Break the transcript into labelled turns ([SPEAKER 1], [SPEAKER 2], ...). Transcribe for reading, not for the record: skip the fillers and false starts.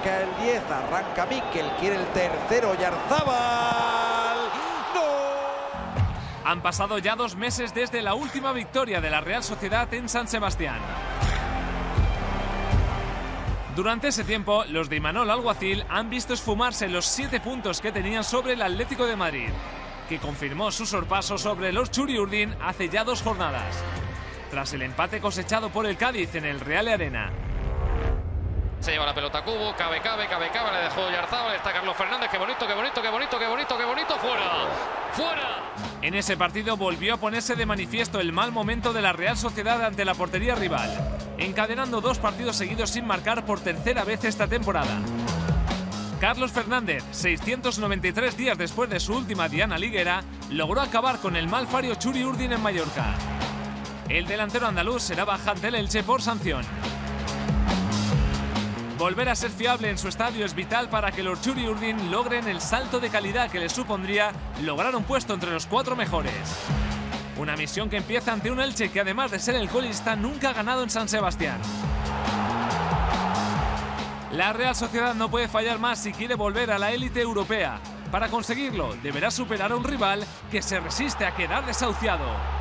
[SPEAKER 1] Arranca el 10, arranca Mikel, quiere el tercero, Oyarzabal. ¡No!
[SPEAKER 2] Han pasado ya 2 meses desde la última victoria de la Real Sociedad en San Sebastián. Durante ese tiempo, los de Imanol Alguacil han visto esfumarse los 7 puntos que tenían sobre el Atlético de Madrid, que confirmó su sorpaso sobre los Txuri-Urdin hace ya 2 jornadas, tras el empate cosechado por el Cádiz en el Real Arena.
[SPEAKER 3] Se lleva la pelota a Cubo, cabe, le dejó Oyarzabal, está Carlos Fernández, qué bonito, ¡fuera!
[SPEAKER 2] En ese partido volvió a ponerse de manifiesto el mal momento de la Real Sociedad ante la portería rival, encadenando 2 partidos seguidos sin marcar por tercera vez esta temporada. Carlos Fernández, 693 días después de su última diana liguera, logró acabar con el mal fario Txuri-Urdin en Mallorca. El delantero andaluz será baja ante el Elche por sanción. Volver a ser fiable en su estadio es vital para que los Txuri-Urdin logren el salto de calidad que les supondría lograr un puesto entre los 4 mejores. Una misión que empieza ante un Elche que, además de ser el colista, nunca ha ganado en San Sebastián. La Real Sociedad no puede fallar más si quiere volver a la élite europea. Para conseguirlo, deberá superar a un rival que se resiste a quedar desahuciado.